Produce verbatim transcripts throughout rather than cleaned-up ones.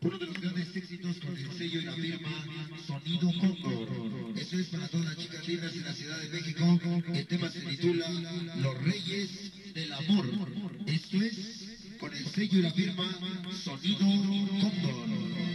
Uno de los grandes éxitos con el sello y la firma Sonido Cóndor. Eso es para todas las chicas lindas en la Ciudad de México. El tema se titula Los Reyes del Amor. Esto es con el sello y la firma Sonido Cóndor.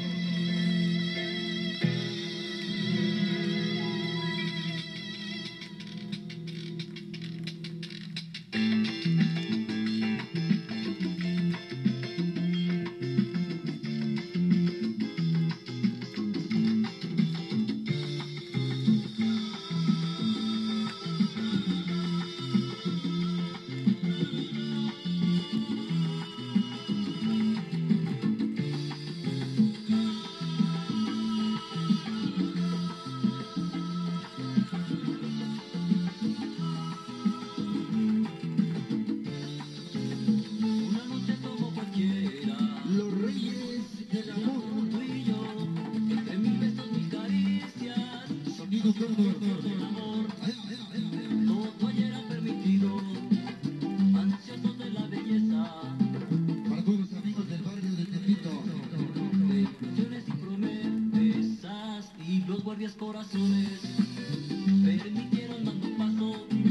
Todo ayer ha permitido, ansiosos de la belleza, Para todos los amigos del barrio de Tepito, de ilusiones y promesas, y los guardias corazones permitieron dando paso